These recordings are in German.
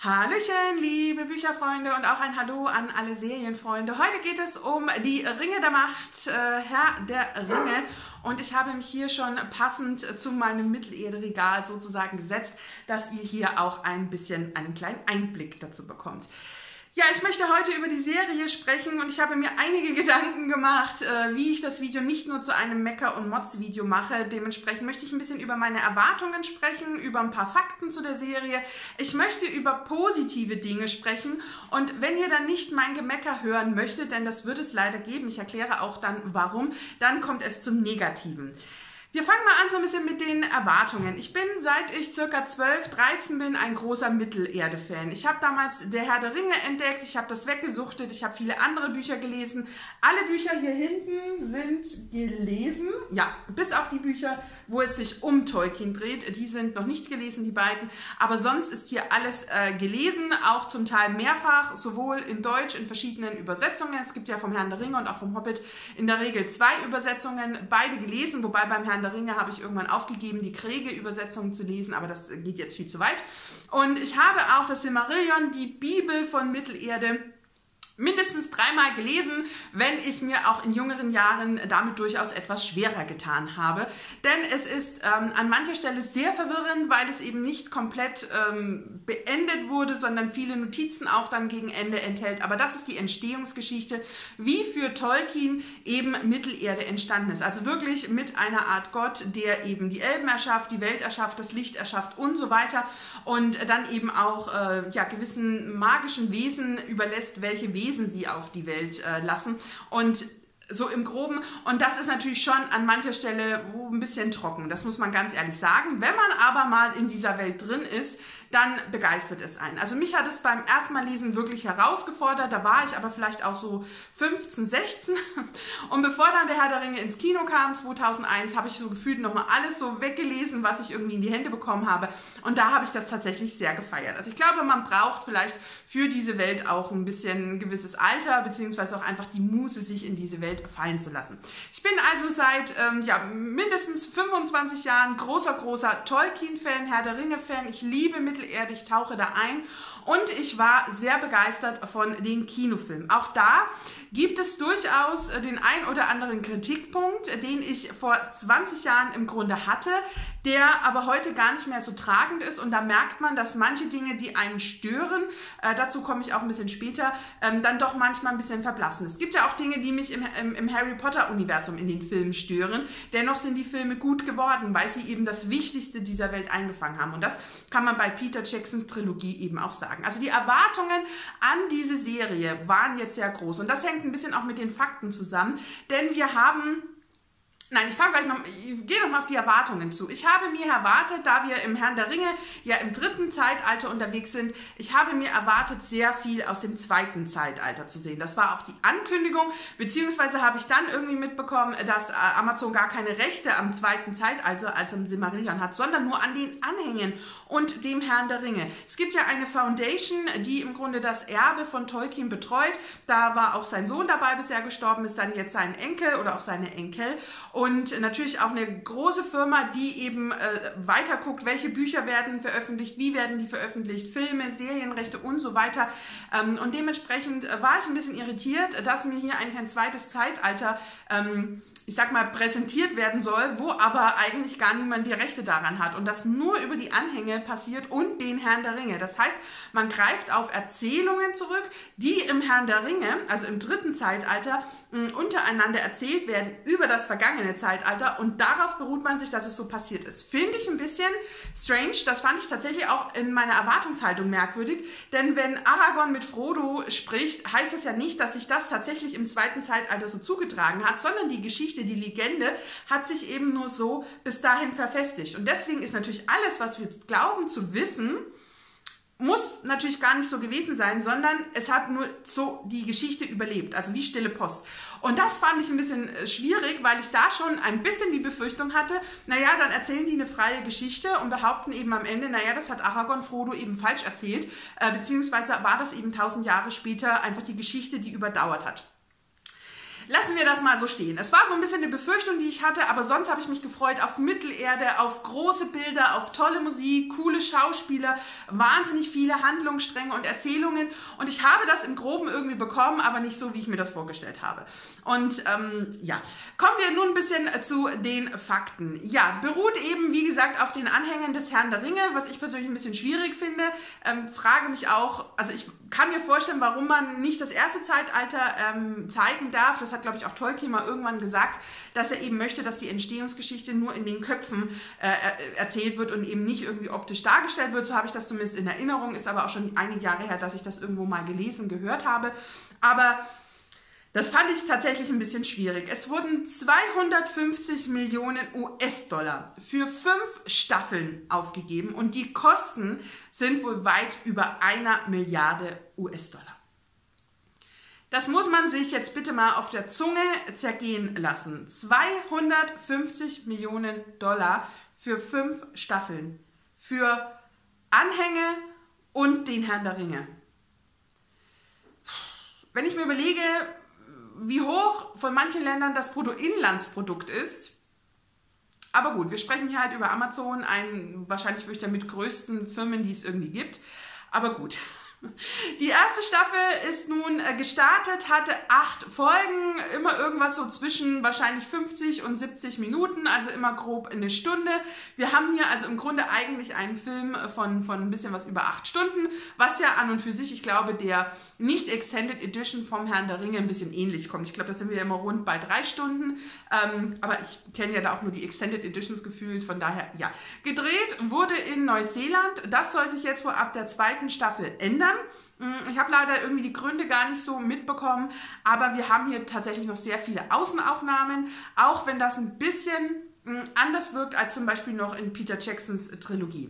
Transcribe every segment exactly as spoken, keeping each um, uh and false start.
Hallöchen, liebe Bücherfreunde und auch ein Hallo an alle Serienfreunde. Heute geht es um die Ringe der Macht, äh, Herr der Ringe. Und ich habe mich hier schon passend zu meinem Mittelerde-Regal sozusagen gesetzt, dass ihr hier auch ein bisschen einen kleinen Einblick dazu bekommt. Ja, ich möchte heute über die Serie sprechen und ich habe mir einige Gedanken gemacht, äh, wie ich das Video nicht nur zu einem Mecker- und Mods-Video mache. Dementsprechend möchte ich ein bisschen über meine Erwartungen sprechen, über ein paar Fakten zu der Serie. Ich möchte über positive Dinge sprechen und wenn ihr dann nicht mein Gemecker hören möchtet, denn das wird es leider geben, ich erkläre auch dann warum, dann kommt es zum Negativen. Wir fangen mal an so ein bisschen mit den Erwartungen. Ich bin, seit ich circa zwölf, dreizehn bin, ein großer Mittelerde-Fan. Ich habe damals Der Herr der Ringe entdeckt, ich habe das weggesuchtet, ich habe viele andere Bücher gelesen. Alle Bücher hier hinten sind gelesen, ja, bis auf die Bücher, wo es sich um Tolkien dreht. Die sind noch nicht gelesen, die beiden. Aber sonst ist hier alles äh, gelesen, auch zum Teil mehrfach, sowohl in Deutsch, in verschiedenen Übersetzungen. Es gibt ja vom Herrn der Ringe und auch vom Hobbit in der Regel zwei Übersetzungen, beide gelesen, wobei beim Herrn der Ringe habe ich irgendwann aufgegeben, die Kriege-Übersetzung zu lesen, aber das geht jetzt viel zu weit. Und ich habe auch das Silmarillion, die Bibel von Mittelerde, mindestens dreimal gelesen, wenn ich mir auch in jüngeren Jahren damit durchaus etwas schwerer getan habe. Denn es ist ähm, an mancher Stelle sehr verwirrend, weil es eben nicht komplett ähm, beendet wurde, sondern viele Notizen auch dann gegen Ende enthält. Aber das ist die Entstehungsgeschichte, wie für Tolkien eben Mittelerde entstanden ist. Also wirklich mit einer Art Gott, der eben die Elben erschafft, die Welt erschafft, das Licht erschafft und so weiter. Und dann eben auch äh, ja, gewissen magischen Wesen überlässt, welche Wesen sie auf die Welt äh, lassen und so im Groben. Und das ist natürlich schon an mancher Stelle ein bisschen trocken, das muss man ganz ehrlich sagen. Wenn man aber mal in dieser Welt drin ist, dann begeistert es einen. Also mich hat es beim ersten Mal lesen wirklich herausgefordert, da war ich aber vielleicht auch so fünfzehn, sechzehn. Und bevor dann der Herr der Ringe ins Kino kam, zweitausendeins, habe ich so gefühlt nochmal alles so weggelesen, was ich irgendwie in die Hände bekommen habe. Und da habe ich das tatsächlich sehr gefeiert. Also ich glaube, man braucht vielleicht für diese Welt auch ein bisschen ein gewisses Alter, beziehungsweise auch einfach die Muße, sich in diese Welt fallen zu lassen. Ich bin also seit ähm, ja, mindestens fünfundzwanzig Jahren großer, großer Tolkien-Fan, Herr der Ringe-Fan. Ich liebe Mittelerde, ich tauche da ein und ich war sehr begeistert von den Kinofilmen. Auch da gibt es durchaus den ein oder anderen Kritikpunkt, den ich vor zwanzig Jahren im Grunde hatte, der aber heute gar nicht mehr so tragend ist und da merkt man, dass manche Dinge, die einen stören, äh, dazu komme ich auch ein bisschen später, ähm, dann doch manchmal ein bisschen verblassen. Es gibt ja auch Dinge, die mich im, im, im Harry Potter-Universum in den Filmen stören, dennoch sind die Filme gut geworden, weil sie eben das Wichtigste dieser Welt eingefangen haben und das kann man bei Peter Jacksons Trilogie eben auch sagen. Also die Erwartungen an diese Serie waren jetzt sehr groß und das hängt ein bisschen auch mit den Fakten zusammen, denn wir haben... Nein, ich fange gleich noch, ich gehe noch mal auf die Erwartungen zu. Ich habe mir erwartet, da wir im Herrn der Ringe ja im dritten Zeitalter unterwegs sind, ich habe mir erwartet, sehr viel aus dem zweiten Zeitalter zu sehen. Das war auch die Ankündigung, beziehungsweise habe ich dann irgendwie mitbekommen, dass Amazon gar keine Rechte am zweiten Zeitalter, also im Silmarillion hat, sondern nur an den Anhängen und dem Herrn der Ringe. Es gibt ja eine Foundation, die im Grunde das Erbe von Tolkien betreut. Da war auch sein Sohn dabei, bis er gestorben ist, dann jetzt sein Enkel oder auch seine Enkel. Und natürlich auch eine große Firma, die eben äh, weiter guckt, welche Bücher werden veröffentlicht, wie werden die veröffentlicht, Filme, Serienrechte und so weiter. Ähm, und dementsprechend äh, war ich ein bisschen irritiert, dass mir hier eigentlich ein zweites Zeitalter ähm, ich sag mal, präsentiert werden soll, wo aber eigentlich gar niemand die Rechte daran hat und das nur über die Anhänge passiert und den Herrn der Ringe. Das heißt, man greift auf Erzählungen zurück, die im Herrn der Ringe, also im dritten Zeitalter, mh, untereinander erzählt werden über das vergangene Zeitalter und darauf beruht man sich, dass es so passiert ist. Finde ich ein bisschen strange, das fand ich tatsächlich auch in meiner Erwartungshaltung merkwürdig, denn wenn Aragorn mit Frodo spricht, heißt das ja nicht, dass sich das tatsächlich im zweiten Zeitalter so zugetragen hat, sondern die Geschichte, die Legende hat sich eben nur so bis dahin verfestigt. Und deswegen ist natürlich alles, was wir glauben zu wissen, muss natürlich gar nicht so gewesen sein, sondern es hat nur so die Geschichte überlebt, also wie stille Post. Und das fand ich ein bisschen schwierig, weil ich da schon ein bisschen die Befürchtung hatte, naja, dann erzählen die eine freie Geschichte und behaupten eben am Ende, naja, das hat Aragorn Frodo eben falsch erzählt, äh, beziehungsweise war das eben tausend Jahre später einfach die Geschichte, die überdauert hat. lassen wir das mal so stehen. Es war so ein bisschen eine Befürchtung, die ich hatte, aber sonst habe ich mich gefreut auf Mittelerde, auf große Bilder, auf tolle Musik, coole Schauspieler, wahnsinnig viele Handlungsstränge und Erzählungen und ich habe das im Groben irgendwie bekommen, aber nicht so, wie ich mir das vorgestellt habe. Und ähm, ja, kommen wir nun ein bisschen zu den Fakten. Ja, beruht eben, wie gesagt, auf den Anhängern des Herrn der Ringe, was ich persönlich ein bisschen schwierig finde. Ähm, frage mich auch, also ich kann mir vorstellen, warum man nicht das erste Zeitalter ähm, zeigen darf. Das hat, glaube ich, auch Tolkien mal irgendwann gesagt, dass er eben möchte, dass die Entstehungsgeschichte nur in den Köpfen äh, erzählt wird und eben nicht irgendwie optisch dargestellt wird. So habe ich das zumindest in Erinnerung, ist aber auch schon einige Jahre her, dass ich das irgendwo mal gelesen, gehört habe. Aber das fand ich tatsächlich ein bisschen schwierig. Es wurden zweihundertfünfzig Millionen U S-Dollar für fünf Staffeln aufgegeben und die Kosten sind wohl weit über einer Milliarde U S-Dollar. Das muss man sich jetzt bitte mal auf der Zunge zergehen lassen. zweihundertfünfzig Millionen Dollar für fünf Staffeln. Für Anhänge und den Herrn der Ringe. Wenn ich mir überlege, wie hoch von manchen Ländern das Bruttoinlandsprodukt ist, aber gut, wir sprechen hier halt über Amazon, einen wahrscheinlich wirklich der mit größten Firmen, die es irgendwie gibt, aber gut. Die erste Staffel ist nun gestartet, hatte acht Folgen, immer irgendwas so zwischen wahrscheinlich fünfzig und siebzig Minuten, also immer grob eine Stunde. Wir haben hier also im Grunde eigentlich einen Film von, von ein bisschen was über acht Stunden, was ja an und für sich, ich glaube, der Nicht-Extended Edition vom Herrn der Ringe ein bisschen ähnlich kommt. Ich glaube, da sind wir immer rund bei drei Stunden, ähm, aber ich kenne ja da auch nur die Extended Editions gefühlt, von daher, ja. Gedreht wurde in Neuseeland, das soll sich jetzt wohl ab der zweiten Staffel ändern. Ich habe leider irgendwie die Gründe gar nicht so mitbekommen, aber wir haben hier tatsächlich noch sehr viele Außenaufnahmen, auch wenn das ein bisschen anders wirkt als zum Beispiel noch in Peter Jacksons Trilogie.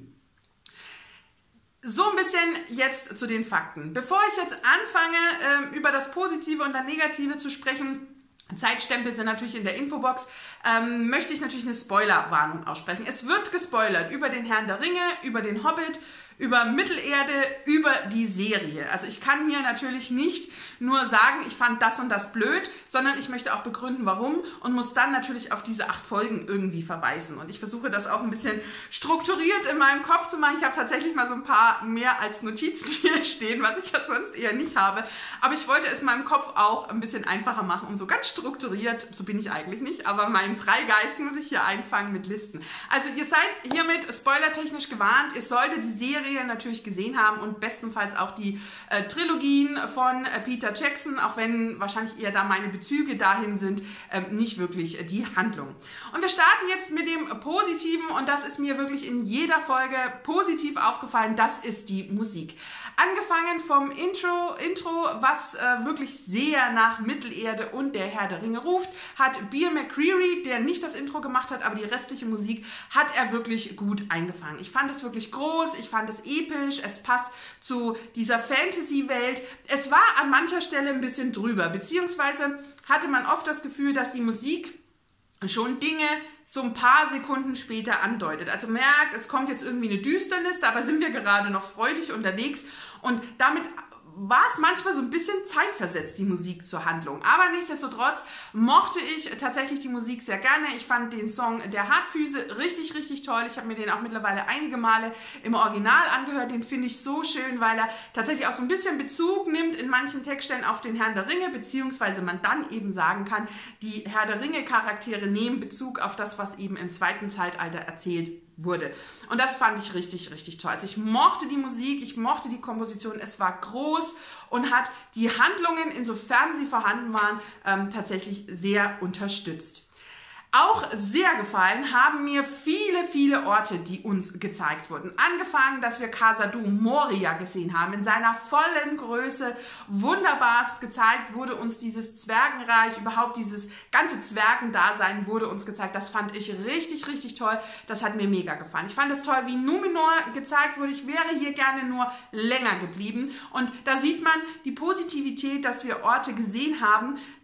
So ein bisschen jetzt zu den Fakten. Bevor ich jetzt anfange, über das Positive und das Negative zu sprechen, Zeitstempel sind natürlich in der Infobox, ähm, möchte ich natürlich eine Spoilerwarnung aussprechen. Es wird gespoilert über den Herrn der Ringe, über den Hobbit, über Mittelerde, über die Serie. Also ich kann hier natürlich nicht nur sagen, ich fand das und das blöd, sondern ich möchte auch begründen, warum und muss dann natürlich auf diese acht Folgen irgendwie verweisen. Und ich versuche das auch ein bisschen strukturiert in meinem Kopf zu machen. Ich habe tatsächlich mal so ein paar mehr als Notizen hier stehen, was ich ja sonst eher nicht habe. Aber ich wollte es meinem Kopf auch ein bisschen einfacher machen, um so ganz strukturiert, so bin ich eigentlich nicht, aber meinen Freigeist muss ich hier einfangen mit Listen. Also ihr seid hiermit spoilertechnisch gewarnt, ihr solltet die Serie natürlich gesehen haben und bestenfalls auch die äh, Trilogien von äh, Peter Jackson, auch wenn wahrscheinlich eher da meine Bezüge dahin sind, äh, nicht wirklich äh, die Handlung. Und wir starten jetzt mit dem Positiven und das ist mir wirklich in jeder Folge positiv aufgefallen, das ist die Musik. Angefangen vom Intro, Intro was äh, wirklich sehr nach Mittelerde und der Herr der Ringe ruft, hat Bear McCreary, der nicht das Intro gemacht hat, aber die restliche Musik, hat er wirklich gut eingefangen. Ich fand es wirklich groß, ich fand es episch, es passt zu dieser Fantasy-Welt. Es war an mancher Stelle ein bisschen drüber, beziehungsweise hatte man oft das Gefühl, dass die Musik schon Dinge so ein paar Sekunden später andeutet. Also merkt, es kommt jetzt irgendwie eine Düsternis, dabei sind wir gerade noch freudig unterwegs und damit war es manchmal so ein bisschen zeitversetzt, die Musik zur Handlung. Aber nichtsdestotrotz mochte ich tatsächlich die Musik sehr gerne. Ich fand den Song Der Hartfüße richtig, richtig toll. Ich habe mir den auch mittlerweile einige Male im Original angehört. Den finde ich so schön, weil er tatsächlich auch so ein bisschen Bezug nimmt in manchen Textstellen auf den Herrn der Ringe, beziehungsweise man dann eben sagen kann, die Herr der Ringe Charaktere nehmen Bezug auf das, was eben im zweiten Zeitalter erzählt wurde. Und das fand ich richtig, richtig toll. Also ich mochte die Musik, ich mochte die Komposition, es war groß und hat die Handlungen, insofern sie vorhanden waren, ähm, tatsächlich sehr unterstützt. Auch sehr gefallen haben mir viele, viele Orte, die uns gezeigt wurden. Angefangen, dass wir Khazad-dûm Moria gesehen haben, in seiner vollen Größe, wunderbarst gezeigt wurde uns dieses Zwergenreich, überhaupt dieses ganze Zwergendasein wurde uns gezeigt. Das fand ich richtig, richtig toll. Das hat mir mega gefallen. Ich fand es toll, wie Numenor gezeigt wurde. Ich wäre hier gerne nur länger geblieben. Und da sieht man die Positivität, dass wir Orte gesehen haben,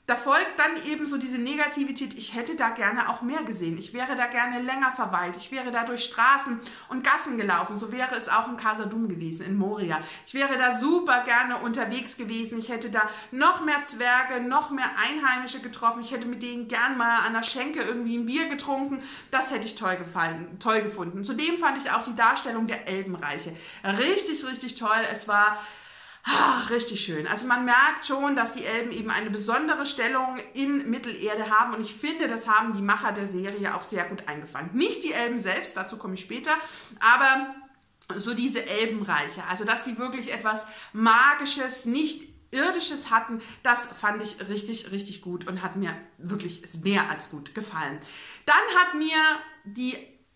da folgt dann eben so diese Negativität, ich hätte da gerne auch mehr gesehen. Ich wäre da gerne länger verweilt. Ich wäre da durch Straßen und Gassen gelaufen. So wäre es auch im Khazad-dûm gewesen, in Moria. Ich wäre da super gerne unterwegs gewesen. Ich hätte da noch mehr Zwerge, noch mehr Einheimische getroffen. Ich hätte mit denen gern mal an der Schenke irgendwie ein Bier getrunken. Das hätte ich toll gefallen, toll gefunden. Zudem fand ich auch die Darstellung der Elbenreiche richtig, richtig toll. Es war Ah, richtig schön. Also man merkt schon, dass die Elben eben eine besondere Stellung in Mittelerde haben und ich finde, das haben die Macher der Serie auch sehr gut eingefangen. Nicht die Elben selbst, dazu komme ich später, aber so diese Elbenreiche, also dass die wirklich etwas Magisches, nicht Irdisches hatten, das fand ich richtig, richtig gut und hat mir wirklich mehr als gut gefallen. Dann hat mir die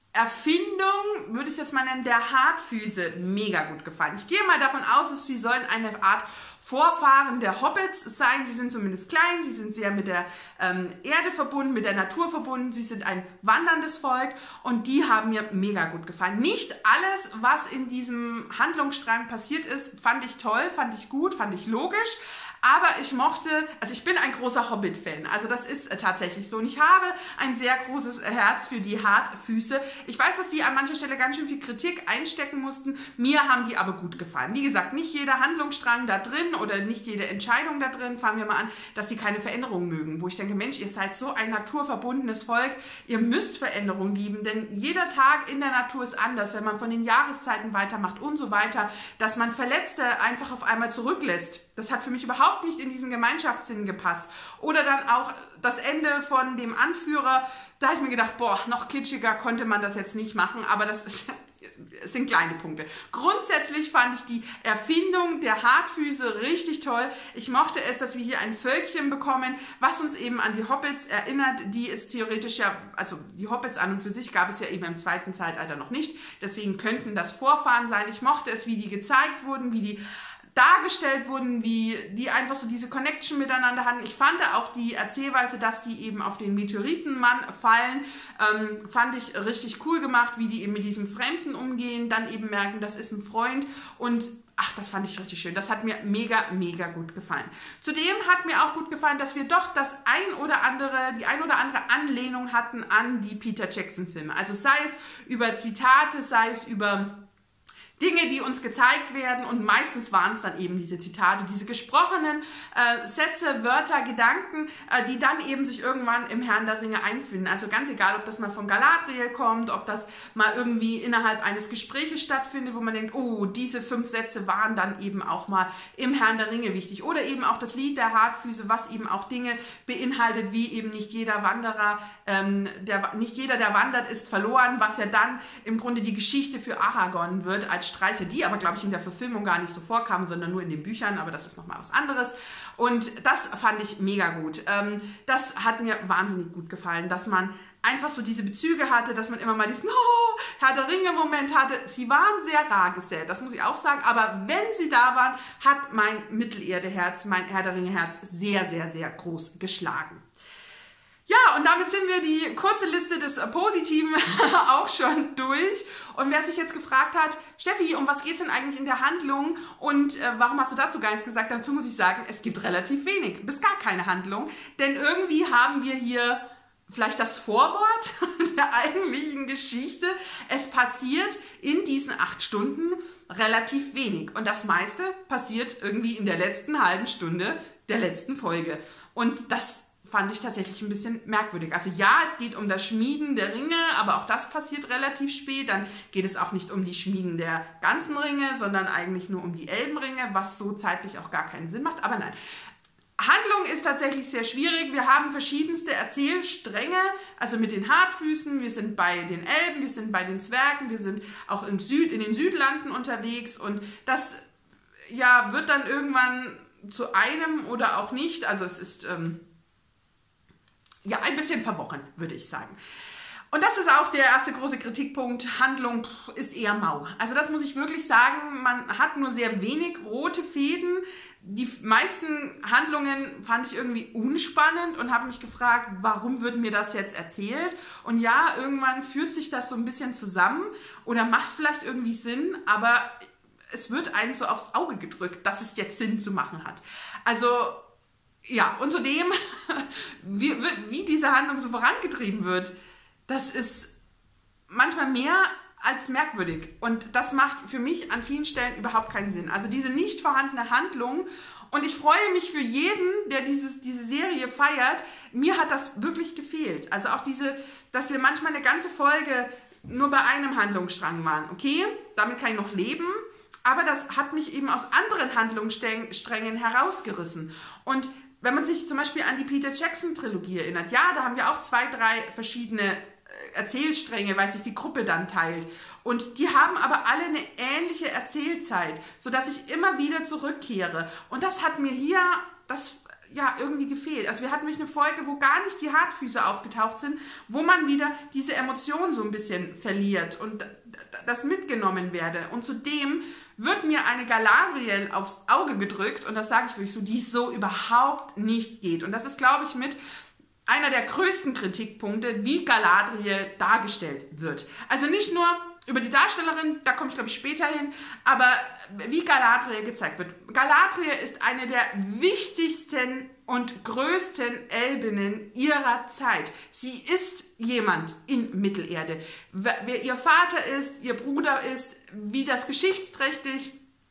Erfindung, würde ich es jetzt mal nennen, der Hartfüße mega gut gefallen. Ich gehe mal davon aus, dass sie sollen eine Art Vorfahren der Hobbits sein. Sie sind zumindest klein, sie sind sehr mit der ähm, Erde verbunden, mit der Natur verbunden. Sie sind ein wanderndes Volk und die haben mir mega gut gefallen. Nicht alles, was in diesem Handlungsstrang passiert ist, fand ich toll, fand ich gut, fand ich logisch. Aber ich mochte, also ich bin ein großer Hobbit-Fan, also das ist äh, tatsächlich so. Und ich habe ein sehr großes äh, Herz für die Hartfüße. Ich weiß, dass die an mancher Stelle ganz schön viel Kritik einstecken mussten. Mir haben die aber gut gefallen. Wie gesagt, nicht jeder Handlungsstrang da drin oder nicht jede Entscheidung da drin, fangen wir mal an, dass die keine Veränderungen mögen. Wo ich denke, Mensch, ihr seid so ein naturverbundenes Volk, ihr müsst Veränderungen lieben, denn jeder Tag in der Natur ist anders, wenn man von den Jahreszeiten weitermacht und so weiter, dass man Verletzte einfach auf einmal zurücklässt. Das hat für mich überhaupt nicht in diesen Gemeinschaftssinn gepasst. Oder dann auch das Ende von dem Anführer, da habe ich mir gedacht, boah, noch kitschiger konnte man das jetzt nicht machen, aber das ist, es sind kleine Punkte. Grundsätzlich fand ich die Erfindung der Hartfüße richtig toll. Ich mochte es, dass wir hier ein Völkchen bekommen, was uns eben an die Hobbits erinnert, die es theoretisch ja, also die Hobbits an und für sich gab es ja eben im zweiten Zeitalter noch nicht, deswegen könnten das Vorfahren sein. Ich mochte es, wie die gezeigt wurden, wie die dargestellt wurden, wie die einfach so diese Connection miteinander hatten. Ich fand auch die Erzählweise, dass die eben auf den Meteoritenmann fallen, ähm, fand ich richtig cool gemacht, wie die eben mit diesem Fremden umgehen, dann eben merken, das ist ein Freund und ach, das fand ich richtig schön. Das hat mir mega, mega gut gefallen. Zudem hat mir auch gut gefallen, dass wir doch das ein oder andere, die ein oder andere Anlehnung hatten an die Peter Jackson Filme. Also sei es über Zitate, sei es über Dinge, die uns gezeigt werden und meistens waren es dann eben diese Zitate, diese gesprochenen äh, Sätze, Wörter, Gedanken, äh, die dann eben sich irgendwann im Herrn der Ringe einfinden. Also ganz egal, ob das mal von Galadriel kommt, ob das mal irgendwie innerhalb eines Gespräches stattfindet, wo man denkt, oh, diese fünf Sätze waren dann eben auch mal im Herrn der Ringe wichtig. Oder eben auch das Lied der Hartfüße, was eben auch Dinge beinhaltet, wie eben nicht jeder Wanderer, ähm, der, nicht jeder, der wandert, ist verloren, was ja dann im Grunde die Geschichte für Aragorn wird, als Streiche, die aber, glaube ich, in der Verfilmung gar nicht so vorkamen, sondern nur in den Büchern, aber das ist nochmal was anderes. Und das fand ich mega gut. Ähm, das hat mir wahnsinnig gut gefallen, dass man einfach so diese Bezüge hatte, dass man immer mal diesen oh, Herr der Ringe-Moment hatte. Sie waren sehr rar gesät, das muss ich auch sagen, aber wenn sie da waren, hat mein Mittelerde-Herz, mein Herr der Ringe-Herz sehr, sehr, sehr groß geschlagen. Ja, und damit sind wir die kurze Liste des Positiven auch schon durch. Und wer sich jetzt gefragt hat, Steffi, um was geht es denn eigentlich in der Handlung und äh, warum hast du dazu gar nichts gesagt, dazu muss ich sagen, es gibt relativ wenig, bis gar keine Handlung. Denn irgendwie haben wir hier vielleicht das Vorwort der eigentlichen Geschichte. Es passiert in diesen acht Stunden relativ wenig. Und das meiste passiert irgendwie in der letzten halben Stunde der letzten Folge. Und das fand ich tatsächlich ein bisschen merkwürdig. Also ja, es geht um das Schmieden der Ringe, aber auch das passiert relativ spät. Dann geht es auch nicht um die Schmieden der ganzen Ringe, sondern eigentlich nur um die Elbenringe, was so zeitlich auch gar keinen Sinn macht. Aber nein, Handlung ist tatsächlich sehr schwierig. Wir haben verschiedenste Erzählstränge, also mit den Hartfüßen, wir sind bei den Elben, wir sind bei den Zwergen, wir sind auch im Süd, in den Südlanden unterwegs und das ja, wird dann irgendwann zu einem oder auch nicht. Also es ist ähm, ja, ein bisschen verworren, würde ich sagen. Und das ist auch der erste große Kritikpunkt. Handlung ist eher mau. Also das muss ich wirklich sagen, man hat nur sehr wenig rote Fäden. Die meisten Handlungen fand ich irgendwie unspannend und habe mich gefragt, warum wird mir das jetzt erzählt? Und ja, irgendwann führt sich das so ein bisschen zusammen oder macht vielleicht irgendwie Sinn, aber es wird einem so aufs Auge gedrückt, dass es jetzt Sinn zu machen hat. Also ja, und zudem, wie, wie diese Handlung so vorangetrieben wird, das ist manchmal mehr als merkwürdig. Und das macht für mich an vielen Stellen überhaupt keinen Sinn. Also diese nicht vorhandene Handlung. Und ich freue mich für jeden, der dieses, diese Serie feiert. Mir hat das wirklich gefehlt. Also auch diese, dass wir manchmal eine ganze Folge nur bei einem Handlungsstrang waren. Okay, damit kann ich noch leben. Aber das hat mich eben aus anderen Handlungssträngen herausgerissen. Und wenn man sich zum Beispiel an die Peter Jackson-Trilogie erinnert, ja, da haben wir auch zwei, drei verschiedene Erzählstränge, weil sich die Gruppe dann teilt. Und die haben aber alle eine ähnliche Erzählzeit, sodass ich immer wieder zurückkehre. Und das hat mir hier das ja irgendwie gefehlt. Also wir hatten nämlich eine Folge, wo gar nicht die Hartfüße aufgetaucht sind, wo man wieder diese Emotionen so ein bisschen verliert und das mitgenommen werde. Und zudem wird mir eine Galadriel aufs Auge gedrückt, und das sage ich wirklich so, die so überhaupt nicht geht. Und das ist, glaube ich, mit einer der größten Kritikpunkte, wie Galadriel dargestellt wird. Also nicht nur über die Darstellerin, da komme ich glaube ich später hin, aber wie Galadriel gezeigt wird. Galadriel ist eine der wichtigsten und größten Elbinnen ihrer Zeit. Sie ist jemand in Mittelerde. Wer ihr Vater ist, ihr Bruder ist, wie das geschichtsträchtig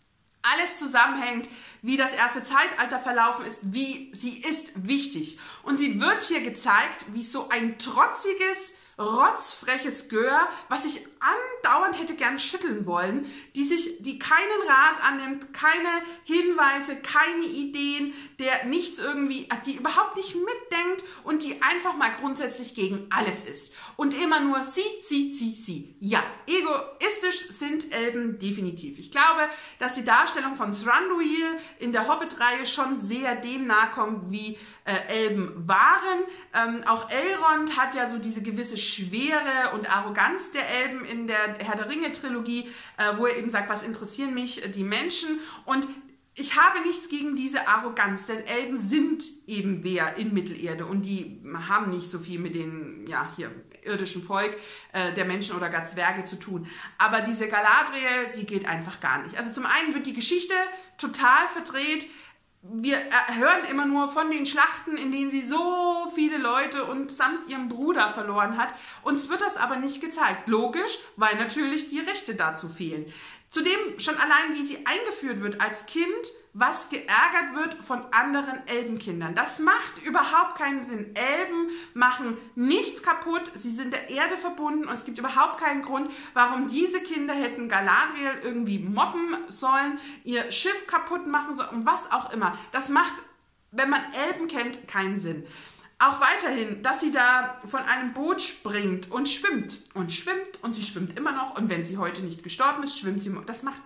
alles zusammenhängt, wie das erste Zeitalter verlaufen ist, wie sie ist wichtig. Und sie wird hier gezeigt, wie so ein trotziges, rotzfreches Gör, was ich andauernd hätte gern schütteln wollen, die sich, die keinen Rat annimmt, keine Hinweise, keine Ideen, der nichts irgendwie, die überhaupt nicht mitdenkt und die einfach mal grundsätzlich gegen alles ist. Und immer nur sie, sie, sie, sie. Ja, egoistisch sind Elben definitiv. Ich glaube, dass die Darstellung von Thranduil in der Hobbit-Reihe schon sehr dem nahe kommt, wie äh, Elben waren. Ähm, auch Elrond hat ja so diese gewisse Schwere und Arroganz der Elben in der Herr der Ringe-Trilogie, äh, wo er eben sagt, was interessieren mich äh, die Menschen. Und ich habe nichts gegen diese Arroganz, denn Elben sind eben wer in Mittelerde und die haben nicht so viel mit den, ja, hier irdischen Volk äh, der Menschen oder gar Zwerge zu tun. Aber diese Galadriel, die geht einfach gar nicht. Also zum einen wird die Geschichte total verdreht. Wir hören immer nur von den Schlachten, in denen sie so viele Leute und samt ihrem Bruder verloren hat. Uns wird das aber nicht gezeigt. Logisch, weil natürlich die Rechte dazu fehlen. Zudem schon allein, wie sie eingeführt wird als Kind, was geärgert wird von anderen Elbenkindern. Das macht überhaupt keinen Sinn. Elben machen nichts kaputt, sie sind der Erde verbunden und es gibt überhaupt keinen Grund, warum diese Kinder hätten Galadriel irgendwie mobben sollen, ihr Schiff kaputt machen sollen und was auch immer. Das macht, wenn man Elben kennt, keinen Sinn. Auch weiterhin, dass sie da von einem Boot springt und schwimmt und schwimmt und sie schwimmt immer noch und wenn sie heute nicht gestorben ist, schwimmt sie, das macht,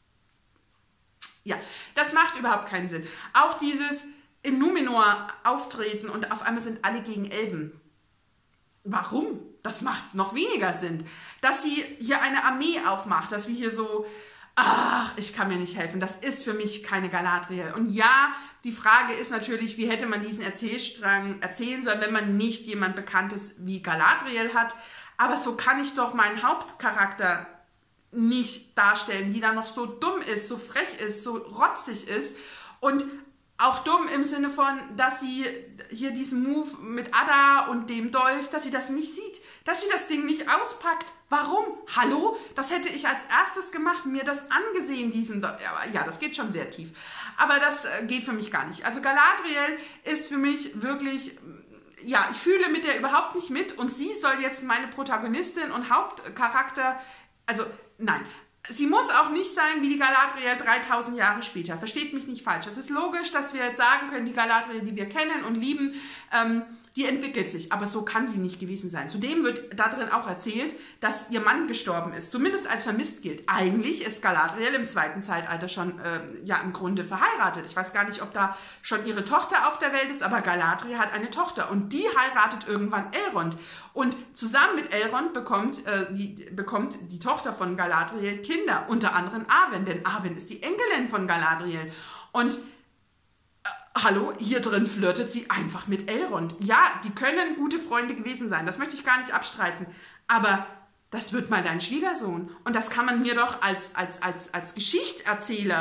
ja, das macht überhaupt keinen Sinn. Auch dieses in Numenor auftreten und auf einmal sind alle gegen Elben. Warum? Das macht noch weniger Sinn. Dass sie hier eine Armee aufmacht, dass wir hier so, ach, ich kann mir nicht helfen, das ist für mich keine Galadriel. Und ja, die Frage ist natürlich, wie hätte man diesen Erzählstrang erzählen sollen, wenn man nicht jemand Bekanntes wie Galadriel hat. Aber so kann ich doch meinen Hauptcharakter nicht darstellen, die da noch so dumm ist, so frech ist, so rotzig ist. Und auch dumm im Sinne von, dass sie hier diesen Move mit Adda und dem Dolch, dass sie das nicht sieht, dass sie das Ding nicht auspackt. Warum? Hallo? Das hätte ich als erstes gemacht, mir das angesehen, diesen Do ja, das geht schon sehr tief. Aber das geht für mich gar nicht. Also Galadriel ist für mich wirklich, ja, ich fühle mit der überhaupt nicht mit und sie soll jetzt meine Protagonistin und Hauptcharakter, also nein. Sie muss auch nicht sein wie die Galadriel dreitausend Jahre später. Versteht mich nicht falsch. Es ist logisch, dass wir jetzt sagen können, die Galadriel, die wir kennen und lieben, ähm, die entwickelt sich. Aber so kann sie nicht gewesen sein. Zudem wird da drin auch erzählt, dass ihr Mann gestorben ist. Zumindest als vermisst gilt. Eigentlich ist Galadriel im zweiten Zeitalter schon äh, ja im Grunde verheiratet. Ich weiß gar nicht, ob da schon ihre Tochter auf der Welt ist, aber Galadriel hat eine Tochter. Und die heiratet irgendwann Elrond. Und zusammen mit Elrond bekommt, äh, die, bekommt die Tochter von Galadriel Kinder. Unter anderem Arwen. Denn Arwen ist die Enkelin von Galadriel. Und hallo, hier drin flirtet sie einfach mit Elrond. Ja, die können gute Freunde gewesen sein, das möchte ich gar nicht abstreiten. Aber das wird mal dein Schwiegersohn. Und das kann man mir doch als, als, als, als Geschichterzähler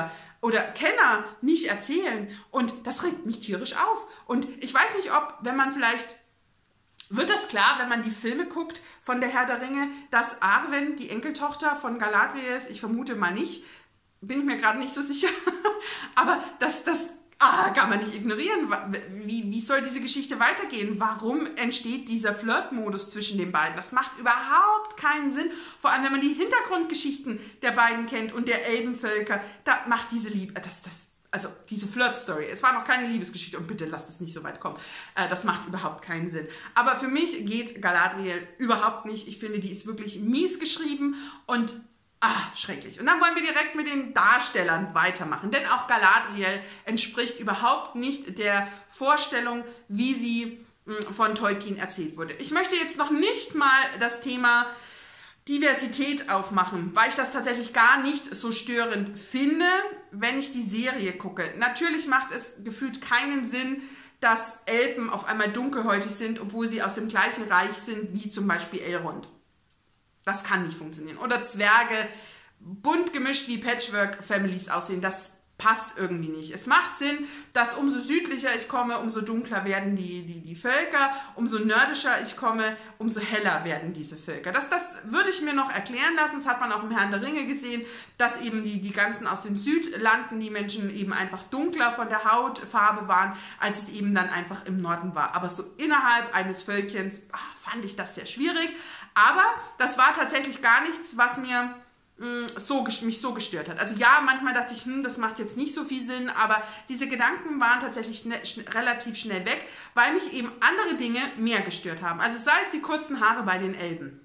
oder Kenner nicht erzählen. Und das regt mich tierisch auf. Und ich weiß nicht, ob, wenn man vielleicht, wird das klar, wenn man die Filme guckt von der Herr der Ringe, dass Arwen, die Enkeltochter von Galadriel ist, ich vermute mal nicht, bin ich mir gerade nicht so sicher, aber das, das ah, kann man nicht ignorieren. Wie, wie soll diese Geschichte weitergehen? Warum entsteht dieser Flirt-Modus zwischen den beiden? Das macht überhaupt keinen Sinn, vor allem wenn man die Hintergrundgeschichten der beiden kennt und der Elbenvölker, da macht diese Liebe, das, das, also diese Flirt-Story, es war noch keine Liebesgeschichte und bitte lasst es nicht so weit kommen, das macht überhaupt keinen Sinn. Aber für mich geht Galadriel überhaupt nicht, ich finde, die ist wirklich mies geschrieben und ah, schrecklich. Und dann wollen wir direkt mit den Darstellern weitermachen, denn auch Galadriel entspricht überhaupt nicht der Vorstellung, wie sie mh, von Tolkien erzählt wurde. Ich möchte jetzt noch nicht mal das Thema Diversität aufmachen, weil ich das tatsächlich gar nicht so störend finde, wenn ich die Serie gucke. Natürlich macht es gefühlt keinen Sinn, dass Elben auf einmal dunkelhäutig sind, obwohl sie aus dem gleichen Reich sind wie zum Beispiel Elrond. Das kann nicht funktionieren. Oder Zwerge, bunt gemischt wie Patchwork-Families aussehen. Das passt irgendwie nicht. Es macht Sinn, dass umso südlicher ich komme, umso dunkler werden die, die, die Völker, umso nördischer ich komme, umso heller werden diese Völker. Das, das würde ich mir noch erklären lassen. Das hat man auch im Herrn der Ringe gesehen, dass eben die, die ganzen aus den Südlanden, die Menschen eben einfach dunkler von der Hautfarbe waren, als es eben dann einfach im Norden war. Aber so innerhalb eines Völkchens ach, fand ich das sehr schwierig. Aber das war tatsächlich gar nichts, was mir So, mich so gestört hat. Also ja, manchmal dachte ich, hm, das macht jetzt nicht so viel Sinn, aber diese Gedanken waren tatsächlich schnell, schn relativ schnell weg, weil mich eben andere Dinge mehr gestört haben. Also sei es die kurzen Haare bei den Elben.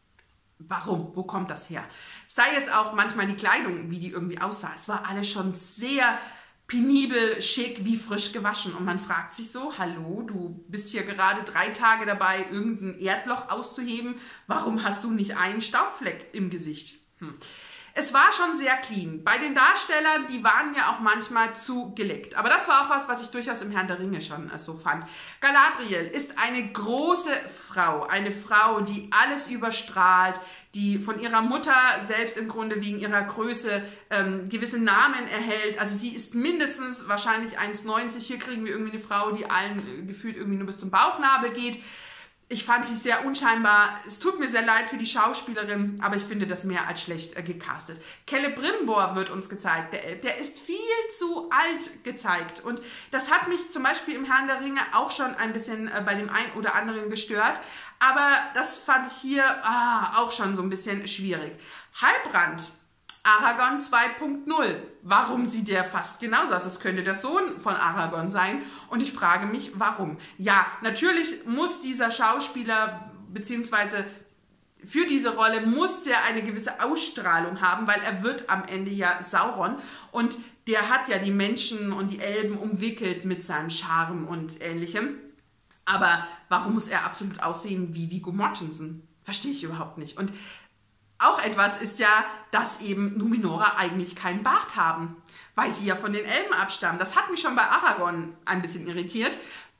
Warum? Wo kommt das her? Sei es auch manchmal die Kleidung, wie die irgendwie aussah. Es war alles schon sehr penibel, schick, wie frisch gewaschen. Und man fragt sich so, hallo, du bist hier gerade drei Tage dabei, irgendein Erdloch auszuheben. Warum hast du nicht einen Staubfleck im Gesicht? Hm. Es war schon sehr clean. Bei den Darstellern, die waren ja auch manchmal zu geleckt. Aber das war auch was, was ich durchaus im Herrn der Ringe schon äh, so fand. Galadriel ist eine große Frau. Eine Frau, die alles überstrahlt, die von ihrer Mutter selbst im Grunde wegen ihrer Größe ähm, gewisse Namen erhält. Also sie ist mindestens wahrscheinlich eins neunzig. Hier kriegen wir irgendwie eine Frau, die allen äh, gefühlt irgendwie nur bis zum Bauchnabel geht. Ich fand sie sehr unscheinbar. Es tut mir sehr leid für die Schauspielerin, aber ich finde das mehr als schlecht äh, gecastet. Celebrimbor wird uns gezeigt, der Elb. Der ist viel zu alt gezeigt. Und das hat mich zum Beispiel im Herrn der Ringe auch schon ein bisschen äh, bei dem einen oder anderen gestört. Aber das fand ich hier ah, auch schon so ein bisschen schwierig. Halbrand. Aragorn zwei Punkt null. Warum sieht der fast genauso aus? Das könnte der Sohn von Aragorn sein. Und ich frage mich, warum? Ja, natürlich muss dieser Schauspieler, beziehungsweise für diese Rolle muss der eine gewisse Ausstrahlung haben, weil er wird am Ende ja Sauron. Und der hat ja die Menschen und die Elben umwickelt mit seinem Charme und Ähnlichem. Aber warum muss er absolut aussehen wie Viggo Mortensen? Verstehe ich überhaupt nicht. Und auch etwas ist ja, dass eben Numenorer eigentlich keinen Bart haben, weil sie ja von den Elben abstammen. Das hat mich schon bei Aragorn ein bisschen irritiert.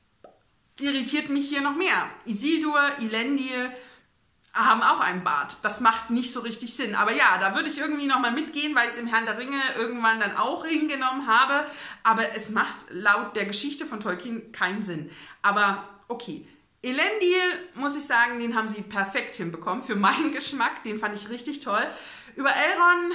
Irritiert mich hier noch mehr. Isildur, Elendil haben auch einen Bart. Das macht nicht so richtig Sinn. Aber ja, da würde ich irgendwie nochmal mitgehen, weil ich es im Herrn der Ringe irgendwann dann auch hingenommen habe. Aber es macht laut der Geschichte von Tolkien keinen Sinn. Aber okay. Elendil, muss ich sagen, den haben sie perfekt hinbekommen, für meinen Geschmack, den fand ich richtig toll. Über Elrond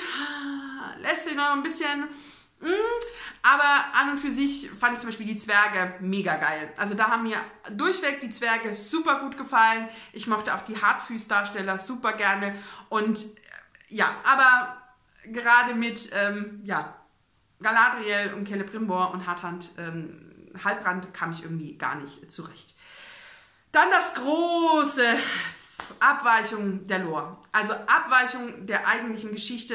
lässt sich noch ein bisschen, mh, aber an und für sich fand ich zum Beispiel die Zwerge mega geil. Also da haben mir durchweg die Zwerge super gut gefallen. Ich mochte auch die Hartfüß-Darsteller super gerne und ja, aber gerade mit ähm, ja, Galadriel und Celebrimbor und Harthand, ähm, Halbrand kam ich irgendwie gar nicht zurecht. Dann das große Abweichung der Lore. Also Abweichung der eigentlichen Geschichte.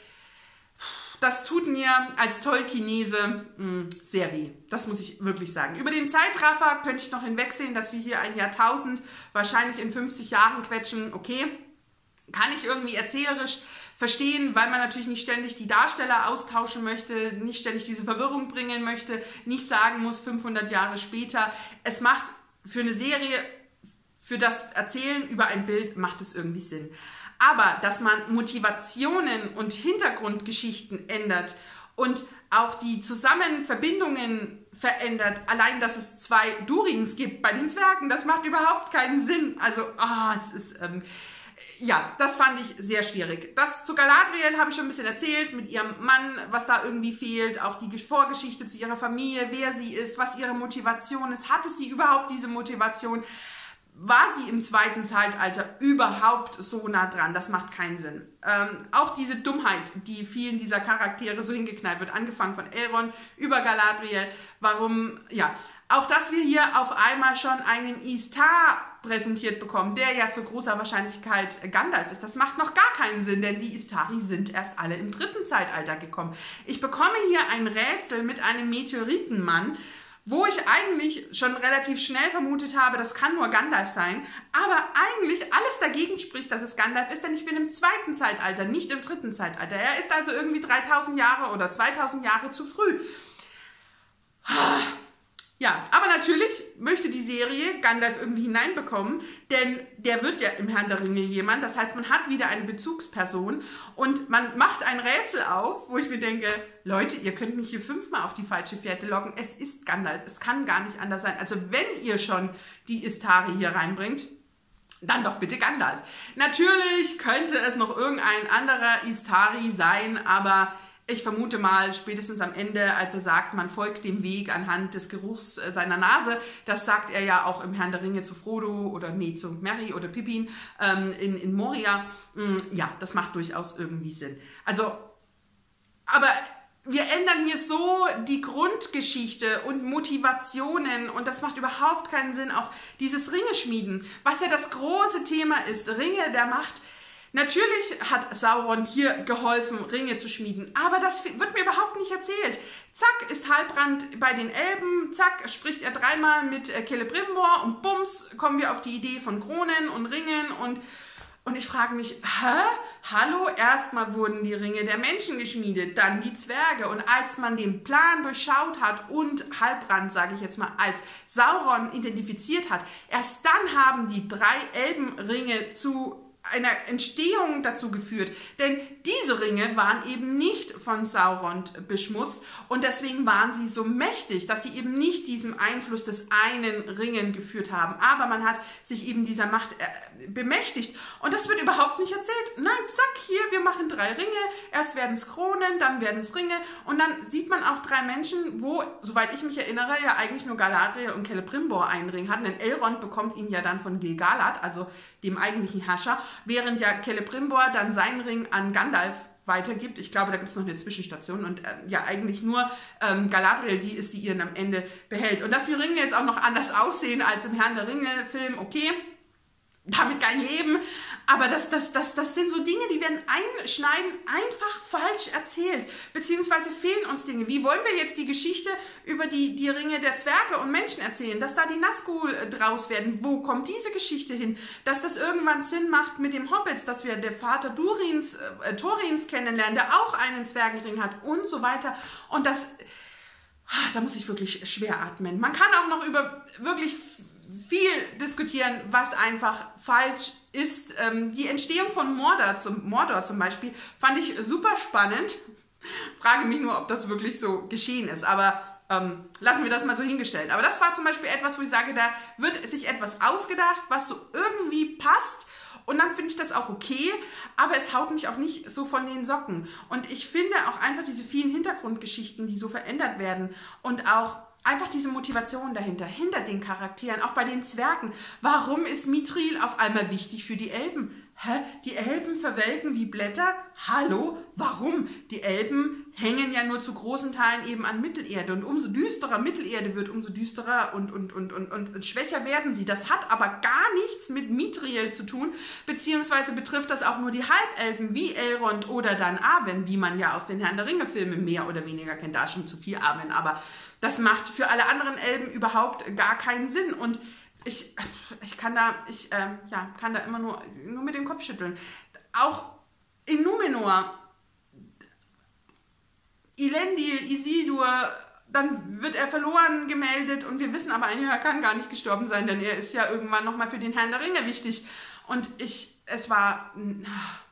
Das tut mir als Tolkienese mh, sehr weh. Das muss ich wirklich sagen. Über den Zeitraffer könnte ich noch hinwegsehen, dass wir hier ein Jahrtausend wahrscheinlich in fünfzig Jahren quetschen. Okay, kann ich irgendwie erzählerisch verstehen, weil man natürlich nicht ständig die Darsteller austauschen möchte, nicht ständig diese Verwirrung bringen möchte, nicht sagen muss fünfhundert Jahre später. Es macht für eine Serie, für das Erzählen über ein Bild, macht es irgendwie Sinn. Aber, dass man Motivationen und Hintergrundgeschichten ändert und auch die Zusammenverbindungen verändert. Allein, dass es zwei Durins gibt bei den Zwergen, das macht überhaupt keinen Sinn. Also, ah, oh, es ist, ähm, ja, das fand ich sehr schwierig. Das zu Galadriel habe ich schon ein bisschen erzählt, mit ihrem Mann, was da irgendwie fehlt, auch die Vorgeschichte zu ihrer Familie, wer sie ist, was ihre Motivation ist. Hatte sie überhaupt diese Motivation? War sie im zweiten Zeitalter überhaupt so nah dran? Das macht keinen Sinn. Ähm, auch diese Dummheit, die vielen dieser Charaktere so hingeknallt wird, angefangen von Elrond über Galadriel, warum, ja, auch dass wir hier auf einmal schon einen Istar präsentiert bekommen, der ja zu großer Wahrscheinlichkeit Gandalf ist. Das macht noch gar keinen Sinn, denn die Istari sind erst alle im dritten Zeitalter gekommen. Ich bekomme hier ein Rätsel mit einem Meteoritenmann, wo ich eigentlich schon relativ schnell vermutet habe, das kann nur Gandalf sein, aber eigentlich alles dagegen spricht, dass es Gandalf ist, denn ich bin im zweiten Zeitalter, nicht im dritten Zeitalter. Er ist also irgendwie dreitausend Jahre oder zweitausend Jahre zu früh. Ja, aber natürlich möchte die Serie Gandalf irgendwie hineinbekommen, denn der wird ja im Herrn der Ringe jemand, das heißt, man hat wieder eine Bezugsperson und man macht ein Rätsel auf, wo ich mir denke, Leute, ihr könnt mich hier fünfmal auf die falsche Fährte locken, es ist Gandalf, es kann gar nicht anders sein. Also wenn ihr schon die Istari hier reinbringt, dann doch bitte Gandalf. Natürlich könnte es noch irgendein anderer Istari sein, aber ich vermute mal, spätestens am Ende, als er sagt, man folgt dem Weg anhand des Geruchs seiner Nase, das sagt er ja auch im Herrn der Ringe zu Frodo oder nee, zu Merry oder Pippin ähm, in, in Moria. Ja, das macht durchaus irgendwie Sinn. Also, aber wir ändern hier so die Grundgeschichte und Motivationen und das macht überhaupt keinen Sinn. Auch dieses Ringeschmieden, was ja das große Thema ist, Ringe der Macht. Natürlich hat Sauron hier geholfen, Ringe zu schmieden, aber das wird mir überhaupt nicht erzählt. Zack, ist Halbrand bei den Elben, zack, spricht er dreimal mit Celebrimbor und bums, kommen wir auf die Idee von Kronen und Ringen und, und ich frage mich, hä? Hallo, erstmal wurden die Ringe der Menschen geschmiedet, dann die Zwerge und als man den Plan durchschaut hat und Halbrand, sage ich jetzt mal, als Sauron identifiziert hat, erst dann haben die drei Elbenringe zu einer Entstehung dazu geführt, denn diese Ringe waren eben nicht von Sauron beschmutzt und deswegen waren sie so mächtig, dass sie eben nicht diesem Einfluss des einen Ringen geführt haben, aber man hat sich eben dieser Macht äh, bemächtigt und das wird überhaupt nicht erzählt. Nein, zack, hier, wir machen drei Ringe, erst werden es Kronen, dann werden es Ringe und dann sieht man auch drei Menschen, wo, soweit ich mich erinnere, ja eigentlich nur Galadriel und Celebrimbor einen Ring hatten, denn Elrond bekommt ihn ja dann von Gil-galad, also dem eigentlichen Herrscher, während ja Celebrimbor dann seinen Ring an Gandalf weitergibt. Ich glaube, da gibt es noch eine Zwischenstation und äh, ja eigentlich nur ähm, Galadriel, die ist, die ihren am Ende behält. Und dass die Ringe jetzt auch noch anders aussehen als im Herrn der Ringe-Film, okay, damit kein Leben, aber das, das, das, das sind so Dinge, die werden einschneiden, einfach falsch erzählt, beziehungsweise fehlen uns Dinge. Wie wollen wir jetzt die Geschichte über die, die Ringe der Zwerge und Menschen erzählen, dass da die Nazgul draus werden? Wo kommt diese Geschichte hin? Dass das irgendwann Sinn macht mit dem Hobbits, dass wir der Vater Durins, äh, Thorins kennenlernen, der auch einen Zwergenring hat und so weiter und das, da muss ich wirklich schwer atmen. Man kann auch noch über wirklich viel diskutieren, was einfach falsch ist. Ähm, die Entstehung von Mordor zum, Mordor zum Beispiel fand ich super spannend. Frage mich nur, ob das wirklich so geschehen ist, aber ähm, lassen wir das mal so hingestellt. Aber das war zum Beispiel etwas, wo ich sage, da wird sich etwas ausgedacht, was so irgendwie passt und dann finde ich das auch okay, aber es haut mich auch nicht so von den Socken. Und ich finde auch einfach diese vielen Hintergrundgeschichten, die so verändert werden und auch einfach diese Motivation dahinter, hinter den Charakteren, auch bei den Zwergen. Warum ist Mithril auf einmal wichtig für die Elben? Hä? Die Elben verwelken wie Blätter? Hallo? Warum? Die Elben hängen ja nur zu großen Teilen eben an Mittelerde und umso düsterer Mittelerde wird, umso düsterer und, und, und, und, und schwächer werden sie. Das hat aber gar nichts mit Mithril zu tun, beziehungsweise betrifft das auch nur die Halbelben wie Elrond oder dann Arwen, wie man ja aus den Herrn der Ringe-Filmen mehr oder weniger kennt. Da schon zu viel Arwen, aber das macht für alle anderen Elben überhaupt gar keinen Sinn und ich, ich kann da, ich, äh, ja, kann da immer nur, nur mit dem Kopf schütteln. Auch in Numenor, Elendil, Isildur, dann wird er verloren gemeldet und wir wissen aber, er kann gar nicht gestorben sein, denn er ist ja irgendwann nochmal für den Herrn der Ringe wichtig. Und ich, es war,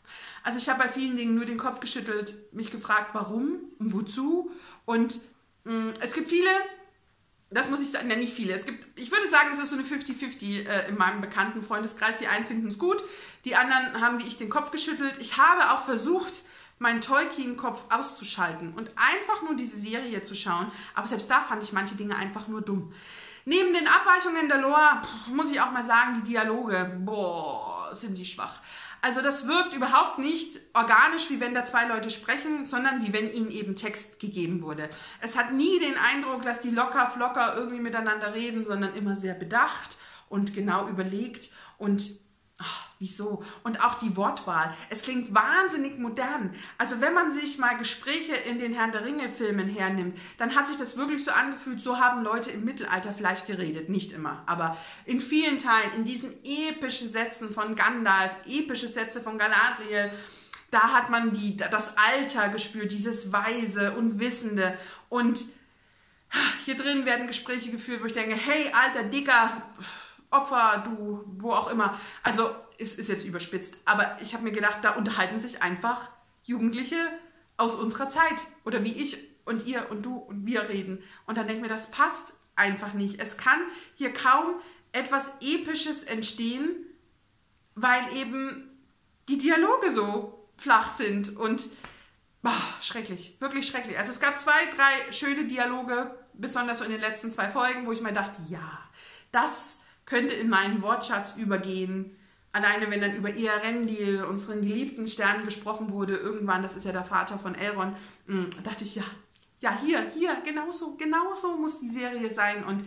Also ich habe bei vielen Dingen nur den Kopf geschüttelt, mich gefragt, warum und wozu. Und mh, es gibt viele, das muss ich sagen, ja, nicht viele. Es gibt, ich würde sagen, es ist so eine fünfzig fünfzig äh, in meinem bekannten Freundeskreis. Die einen finden es gut, die anderen haben wie ich den Kopf geschüttelt. Ich habe auch versucht, meinen Tolkien-Kopf auszuschalten und einfach nur diese Serie zu schauen. Aber selbst da fand ich manche Dinge einfach nur dumm. Neben den Abweichungen der Lore, pff, muss ich auch mal sagen, die Dialoge, boah, sind die schwach. Also das wirkt überhaupt nicht organisch, wie wenn da zwei Leute sprechen, sondern wie wenn ihnen eben Text gegeben wurde. Es hat nie den Eindruck, dass die locker, flocker irgendwie miteinander reden, sondern immer sehr bedacht und genau überlegt und ach, wieso? Und auch die Wortwahl. Es klingt wahnsinnig modern. Also wenn man sich mal Gespräche in den Herrn der Ringe-Filmen hernimmt, dann hat sich das wirklich so angefühlt, so haben Leute im Mittelalter vielleicht geredet. Nicht immer, aber in vielen Teilen, in diesen epischen Sätzen von Gandalf, epische Sätze von Galadriel, da hat man die, das Alter gespürt, dieses Weise und Wissende. Und hier drin werden Gespräche geführt, wo ich denke, hey, alter, dicker Opfer, du, wo auch immer. Also, es ist jetzt überspitzt. Aber ich habe mir gedacht, da unterhalten sich einfach Jugendliche aus unserer Zeit. Oder wie ich und ihr und du und wir reden. Und dann denke ich mir, das passt einfach nicht. Es kann hier kaum etwas Episches entstehen, weil eben die Dialoge so flach sind. Und boah, schrecklich, wirklich schrecklich. Also es gab zwei, drei schöne Dialoge, besonders so in den letzten zwei Folgen, wo ich mir dachte, ja, das könnte in meinen Wortschatz übergehen. Alleine, wenn dann über Eärendil, unseren geliebten Stern, gesprochen wurde, irgendwann, das ist ja der Vater von Elrond, mh, dachte ich, ja, ja, hier, hier, genauso, genauso muss die Serie sein. Und,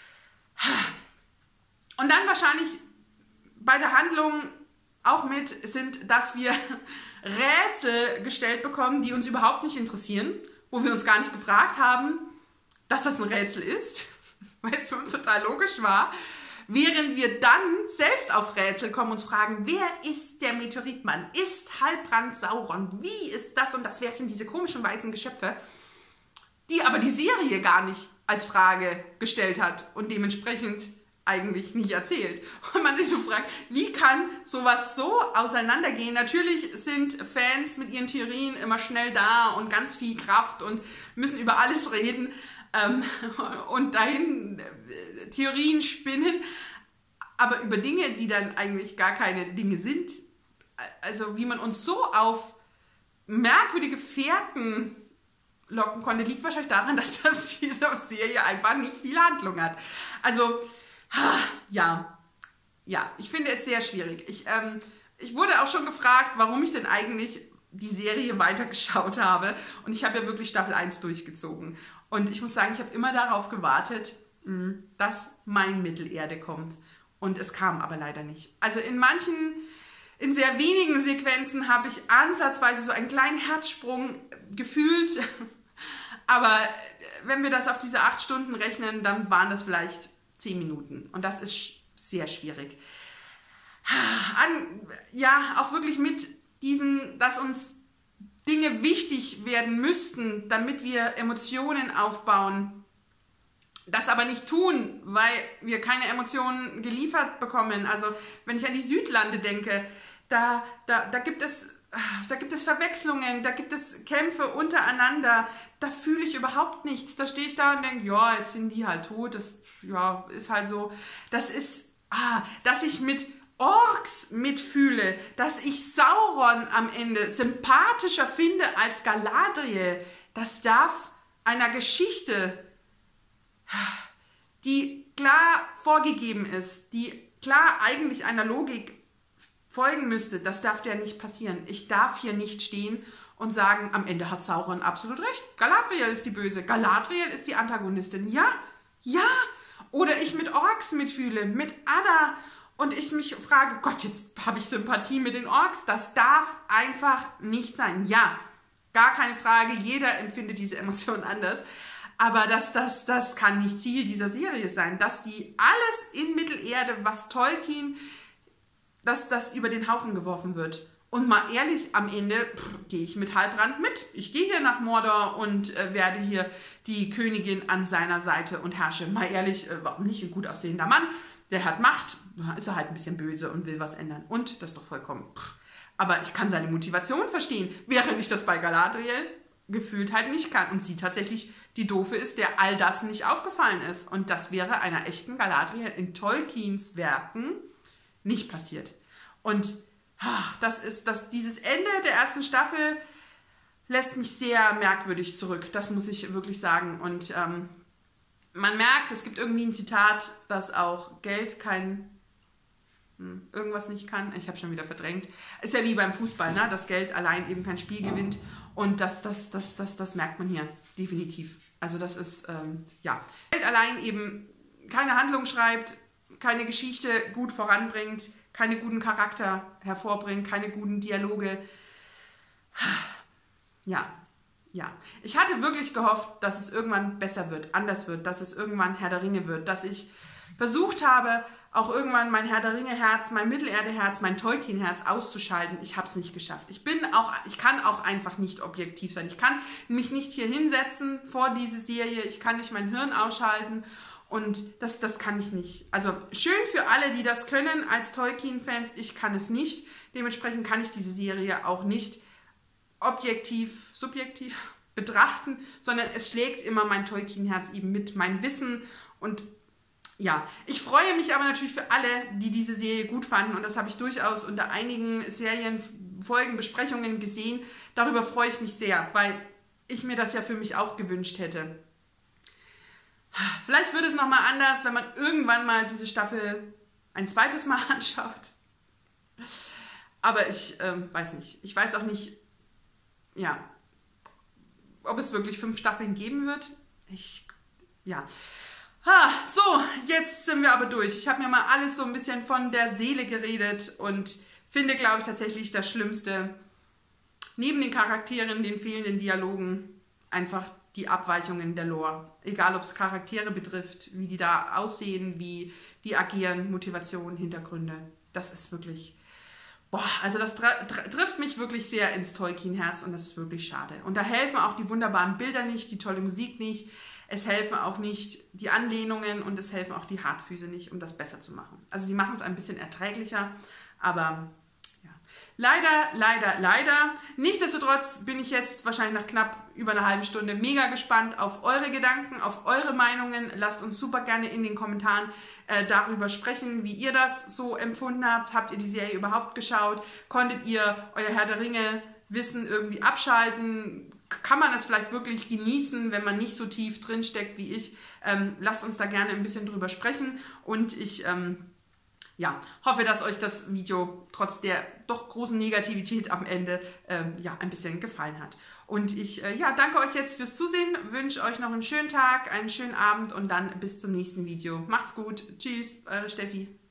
und dann wahrscheinlich bei der Handlung auch mit sind, dass wir Rätsel gestellt bekommen, die uns überhaupt nicht interessieren, wo wir uns gar nicht gefragt haben, dass das ein Rätsel ist, weil es für uns total logisch war. Während wir dann selbst auf Rätsel kommen und uns fragen, wer ist der Meteoritmann? Ist Halbrand Sauron? Wie ist das und das? Wer sind diese komischen weißen Geschöpfe? Die aber die Serie gar nicht als Frage gestellt hat und dementsprechend eigentlich nicht erzählt. Und man sich so fragt, wie kann sowas so auseinandergehen? Natürlich sind Fans mit ihren Theorien immer schnell da und ganz viel Kraft und müssen über alles reden. Und dahin Theorien spinnen, aber über Dinge, die dann eigentlich gar keine Dinge sind. Also wie man uns so auf merkwürdige Fährten locken konnte, liegt wahrscheinlich daran, dass das diese Serie einfach nicht viel Handlung hat. Also, ja, ja, ich finde es sehr schwierig. Ich, ähm, ich wurde auch schon gefragt, warum ich denn eigentlich die Serie weitergeschaut habe. Und ich habe ja wirklich Staffel eins durchgezogen. Und ich muss sagen, ich habe immer darauf gewartet, dass mein Mittelerde kommt. Und es kam aber leider nicht. Also in manchen, in sehr wenigen Sequenzen habe ich ansatzweise so einen kleinen Herzsprung gefühlt. Aber wenn wir das auf diese acht Stunden rechnen, dann waren das vielleicht zehn Minuten. Und das ist sehr schwierig. An, ja, auch wirklich mit diesen, dass uns Dinge wichtig werden müssten, damit wir Emotionen aufbauen, das aber nicht tun, weil wir keine Emotionen geliefert bekommen. Also wenn ich an die Südlande denke, da, da, da, gibt es, da gibt es Verwechslungen, da gibt es Kämpfe untereinander, da fühle ich überhaupt nichts. Da stehe ich da und denke, ja, jetzt sind die halt tot, das ja, ist halt so. Das ist, ah, dass ich mit Orks mitfühle, dass ich Sauron am Ende sympathischer finde als Galadriel, das darf einer Geschichte, die klar vorgegeben ist, die klar eigentlich einer Logik folgen müsste, das darf ja nicht passieren. Ich darf hier nicht stehen und sagen, am Ende hat Sauron absolut recht. Galadriel ist die Böse, Galadriel ist die Antagonistin. Ja, ja. Oder ich mit Orks mitfühle, mit Adda. Und ich mich frage, Gott, jetzt habe ich Sympathie mit den Orks. Das darf einfach nicht sein. Ja, gar keine Frage. Jeder empfindet diese Emotionen anders. Aber das, das, das kann nicht Ziel dieser Serie sein. Dass die alles in Mittelerde, was Tolkien, dass das über den Haufen geworfen wird. Und mal ehrlich, am Ende gehe ich mit Halbrand mit. Ich gehe hier nach Mordor und äh, werde hier die Königin an seiner Seite und herrsche. Mal ehrlich, äh, warum nicht? Ein gut aussehender Mann. Der hat Macht, ist er halt ein bisschen böse und will was ändern. Und das ist doch vollkommen. Aber ich kann seine Motivation verstehen, während ich das bei Galadriel gefühlt halt nicht kann. Und sie tatsächlich die Doofe ist, der all das nicht aufgefallen ist. Und das wäre einer echten Galadriel in Tolkiens Werken nicht passiert. Und ach, das ist, das, dieses Ende der ersten Staffel lässt mich sehr merkwürdig zurück. Das muss ich wirklich sagen. Und ähm, man merkt, es gibt irgendwie ein Zitat, dass auch Geld kein hm, irgendwas nicht kann. Ich habe schon wieder verdrängt. Ist ja wie beim Fußball, ne? Dass Geld allein eben kein Spiel gewinnt. Und das, das, das, das, das merkt man hier definitiv. Also das ist, ähm, ja, Geld allein eben keine Handlung schreibt, keine Geschichte gut voranbringt, keine guten Charakter hervorbringt, keine guten Dialoge. Ja, ja. Ich hatte wirklich gehofft, dass es irgendwann besser wird, anders wird, dass es irgendwann Herr der Ringe wird, dass ich versucht habe, auch irgendwann mein Herr der Ringe-Herz, mein Mittelerde-Herz, mein Tolkien-Herz auszuschalten. Ich habe es nicht geschafft. Ich bin auch, ich kann auch einfach nicht objektiv sein. Ich kann mich nicht hier hinsetzen vor diese Serie. Ich kann nicht mein Hirn ausschalten. Und das, das kann ich nicht. Also schön für alle, die das können als Tolkien-Fans. Ich kann es nicht. Dementsprechend kann ich diese Serie auch nicht objektiv, subjektiv betrachten, sondern es schlägt immer mein Tolkien-Herz eben mit, mein Wissen. Und ja, ich freue mich aber natürlich für alle, die diese Serie gut fanden. Und das habe ich durchaus unter einigen Serienfolgen, Besprechungen gesehen. Darüber freue ich mich sehr, weil ich mir das ja für mich auch gewünscht hätte. Vielleicht wird es nochmal anders, wenn man irgendwann mal diese Staffel ein zweites Mal anschaut. Aber ich ähm, weiß nicht. Ich weiß auch nicht, ja, ob es wirklich fünf Staffeln geben wird. Ich, ja. Ha, so, jetzt sind wir aber durch. Ich habe mir mal alles so ein bisschen von der Seele geredet und finde, glaube ich, tatsächlich das Schlimmste, neben den Charakteren, den fehlenden Dialogen, einfach die Abweichungen der Lore. Egal, ob es Charaktere betrifft, wie die da aussehen, wie die agieren, Motivation, Hintergründe. Das ist wirklich, boah, also das tr tr trifft mich wirklich sehr ins Tolkien-Herz und das ist wirklich schade. Und da helfen auch die wunderbaren Bilder nicht, die tolle Musik nicht. Es helfen auch nicht die Anlehnungen und es helfen auch die Hartfüße nicht, um das besser zu machen. Also sie machen es ein bisschen erträglicher, aber ja. Leider, leider, leider. Nichtsdestotrotz bin ich jetzt wahrscheinlich nach knapp über einer halben Stunde mega gespannt auf eure Gedanken, auf eure Meinungen. Lasst uns super gerne in den Kommentaren äh, darüber sprechen, wie ihr das so empfunden habt. Habt ihr die Serie überhaupt geschaut? Konntet ihr euer Herr der Ringe Wissen irgendwie abschalten? Kann man es vielleicht wirklich genießen, wenn man nicht so tief drin steckt wie ich? Ähm, lasst uns da gerne ein bisschen drüber sprechen und ich ähm, ja, hoffe, dass euch das Video trotz der doch großen Negativität am Ende ähm, ja, ein bisschen gefallen hat. Und ich äh, ja, danke euch jetzt fürs Zusehen, wünsche euch noch einen schönen Tag, einen schönen Abend und dann bis zum nächsten Video. Macht's gut, tschüss, eure Steffi.